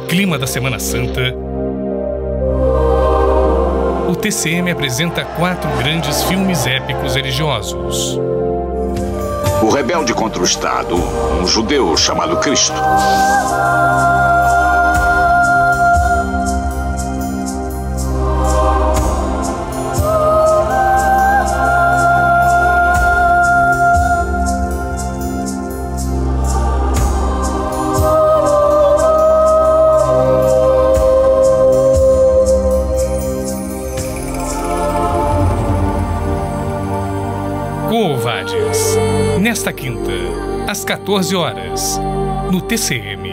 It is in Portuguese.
clima da Semana Santa, o TCM apresenta 4 grandes filmes épicos religiosos. O rebelde contra o Estado, um judeu chamado Cristo. Quo Vadis, nesta quinta, às 14 horas, no TCM.